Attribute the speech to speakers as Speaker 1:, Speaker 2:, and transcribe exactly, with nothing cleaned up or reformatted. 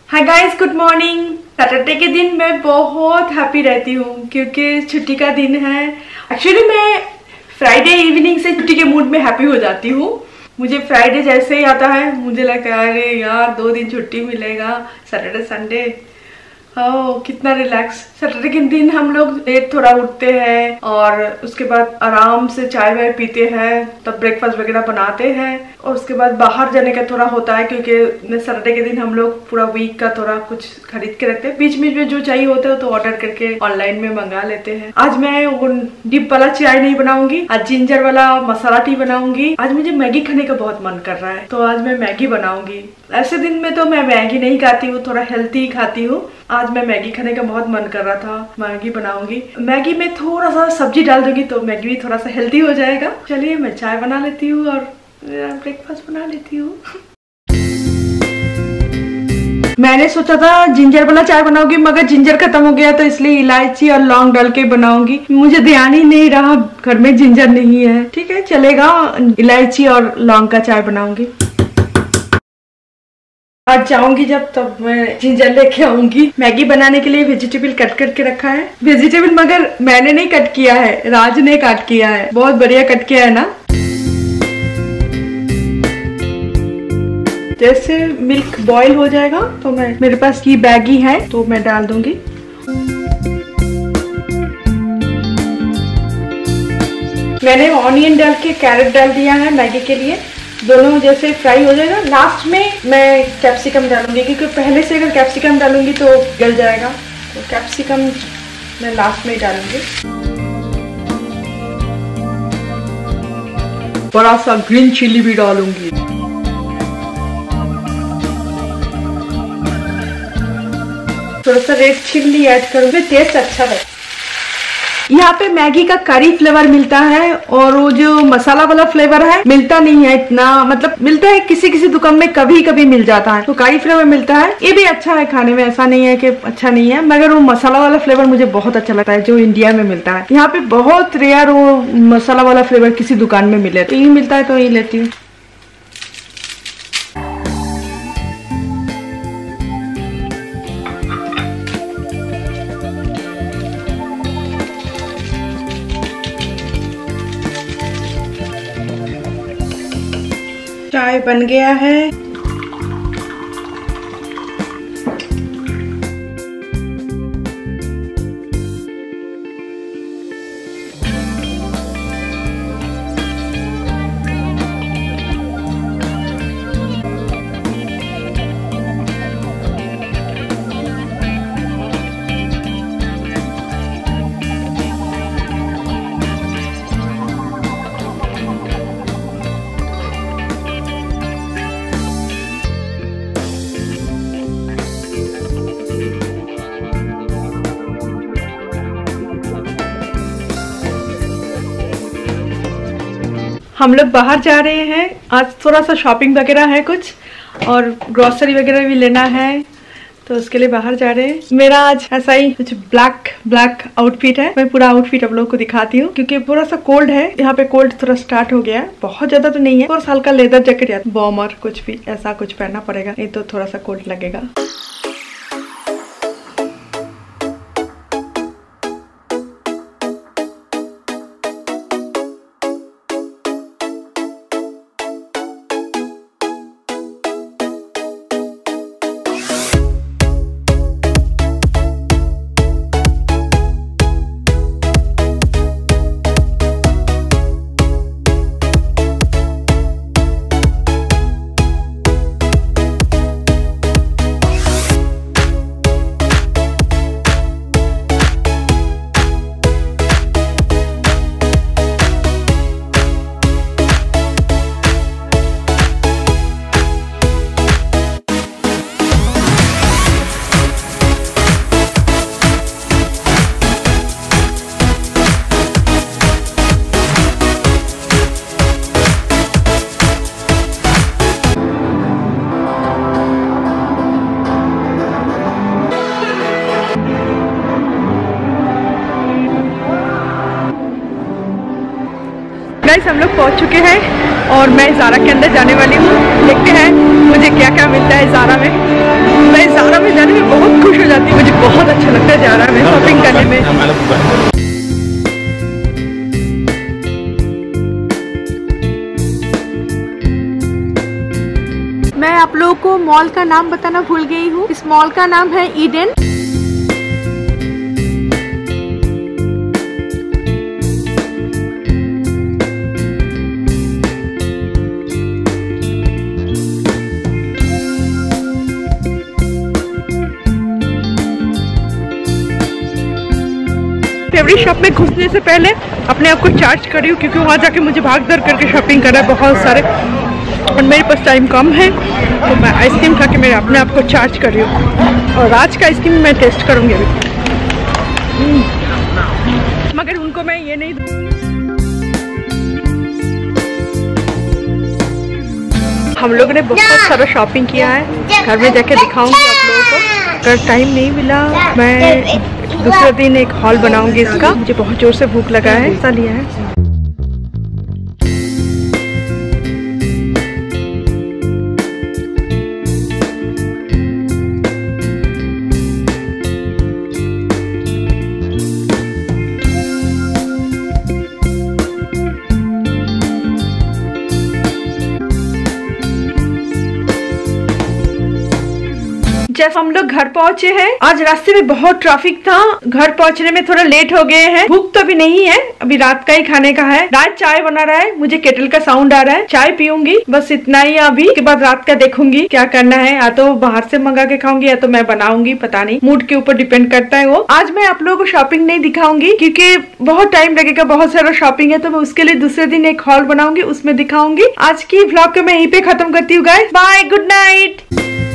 Speaker 1: हाय guys, good morning. Saturday के दिन मैं बहुत हैप्पी रहती हूँ क्योंकि छुट्टी का दिन है। एक्चुअली मैं फ्राइडे इवनिंग से छुट्टी के मूड में हैप्पी हो जाती हूँ। मुझे फ्राइडे जैसे ही आता है मुझे लगता है अरे यार दो दिन छुट्टी मिलेगा, सैटरडे संडे। ओह कितना रिलैक्स। सैटरडे के दिन हम लोग लेट थोड़ा उठते हैं और उसके बाद आराम से चाय वाय पीते हैं, तब ब्रेकफास्ट वगैरह बनाते हैं और उसके बाद बाहर जाने का थोड़ा होता है क्योंकि सैटरडे के दिन हम लोग पूरा वीक का थोड़ा कुछ खरीद के रखते हैं। बीच बीच में जो चाहिए होता है तो ऑर्डर करके ऑनलाइन में मंगा लेते हैं। आज मैं वो डिप वाला चाय नहीं बनाऊंगी, आज जिंजर वाला मसाला टी बनाऊंगी। आज मुझे मैगी खाने का बहुत मन कर रहा है तो आज मैं मैगी बनाऊंगी। ऐसे दिन में तो मैं मैगी नहीं खाती हूँ, थोड़ा हेल्थी खाती हूँ। आज मैं मैगी खाने का बहुत मन कर रहा था, मैगी बनाऊंगी। मैगी में थोड़ा सा सब्जी डाल दूंगी तो मैगी भी थोड़ा सा हेल्थी हो जाएगा। चलिए मैं चाय बना लेती हूँ और ब्रेकफास्ट बना लेती हूँ। मैंने सोचा था जिंजर वाला चाय बनाऊंगी मगर जिंजर खत्म हो गया तो इसलिए इलायची और लौंग डाल के बनाऊंगी। मुझे ध्यान ही नहीं रहा घर में जिंजर नहीं है। ठीक है चलेगा, इलायची और लौंग का चाय बनाऊंगी। आज जाऊंगी जब तब मैं जिंजर लेके आऊंगी। मैगी बनाने के लिए वेजिटेबल कट करके रखा है। वेजिटेबल मगर मैंने नहीं कट किया है, राज ने कट किया है। बहुत बढ़िया कट किया है ना। जैसे मिल्क बॉईल हो जाएगा तो मैं मेरे पास ये बैगी है तो मैं डाल दूंगी। मैंने ऑनियन डाल के कैरेट डाल दिया है मैगी के लिए। दोनों जैसे फ्राई हो जाएगा लास्ट में मैं कैप्सिकम डालूंगी क्योंकि पहले से अगर कैप्सिकम डालूंगी तो गल जाएगा, तो कैप्सिकम मैं लास्ट में डालूंगी। बड़ा सा ग्रीन चिली भी डालूंगी। थोड़ा सा रेड चिल्ली ऐड करूंगी, टेस्ट अच्छा है। यहाँ पे मैगी का करी फ्लेवर मिलता है और वो जो मसाला वाला फ्लेवर है मिलता नहीं है इतना, मतलब मिलता है किसी किसी दुकान में कभी कभी मिल जाता है, तो करी फ्लेवर मिलता है। ये भी अच्छा है खाने में, ऐसा नहीं है कि अच्छा नहीं है, मगर वो मसाला वाला फ्लेवर मुझे बहुत अच्छा लगता है जो इंडिया में मिलता है। यहाँ पे बहुत रेयर वो मसाला वाला फ्लेवर किसी दुकान में मिले, तो ये मिलता है तो ये लेती हूँ। चाय बन गया है। हम लोग बाहर जा रहे हैं आज, थोड़ा सा शॉपिंग वगैरह है कुछ और ग्रोसरी वगैरह भी लेना है तो उसके लिए बाहर जा रहे हैं। मेरा आज ऐसा ही कुछ ब्लैक ब्लैक आउटफिट है। मैं पूरा आउटफिट आप लोगों को दिखाती हूँ क्योंकि पूरा सा कोल्ड है यहाँ पे। कोल्ड थोड़ा स्टार्ट हो गया है, बहुत ज्यादा तो नहीं है, और हल्का लेदर जैकेट या बॉमर कुछ भी ऐसा कुछ पहनना पड़ेगा, नहीं तो थोड़ा सा कोल्ड लगेगा। गाइस हम लोग पहुंच चुके हैं और मैं ज़ारा के अंदर जाने वाली हूँ। देखते हैं मुझे क्या क्या मिलता है ज़ारा में। मैं ज़ारा में मॉल का नाम बताना भूल गई हूँ। इस मॉल का नाम है ईडन। फेवरेट शॉप में घुसने से पहले अपने आप को चार्ज कर रही हूँ, क्योंकि वहाँ जाके मुझे भाग दौड़ करके शॉपिंग करना है बहुत सारे, और मेरे पास टाइम कम है, तो मैं आइसक्रीम खा के मेरे अपने आप को चार्ज कर रही हूँ। और आज का आइसक्रीम मैं टेस्ट करूँगी अभी, मगर उनको मैं ये नहीं। हम लोगों ने बहुत सारा शॉपिंग किया है, घर में जाके दिखाऊंगी आप लोगों को। अगर टाइम नहीं मिला मैं दूसरे दिन एक हॉल बनाऊंगी इसका। मुझे बहुत जोर से भूख लगा है, ऐसा लिया है। जैसे हम लोग घर पहुंचे हैं, आज रास्ते में बहुत ट्रैफिक था, घर पहुंचने में थोड़ा लेट हो गए हैं। भूख तो अभी नहीं है, अभी रात का ही खाने का है। रात चाय बना रहा है, मुझे केटल का साउंड आ रहा है, चाय पीऊंगी, बस इतना ही। अभी के बाद रात का देखूंगी क्या करना है, या तो बाहर से मंगा के खाऊंगी या तो मैं बनाऊंगी, पता नहीं, मूड के ऊपर डिपेंड करता है वो। आज मैं आप लोगों को शॉपिंग नहीं दिखाऊंगी क्योंकि बहुत टाइम लगेगा, बहुत सारा शॉपिंग है, तो मैं उसके लिए दूसरे दिन एक हॉल बनाऊंगी, उसमें दिखाऊंगी। आज की व्लॉग को मैं यहीं पे खत्म करती हूँ गाइस, बाय, गुड नाइट।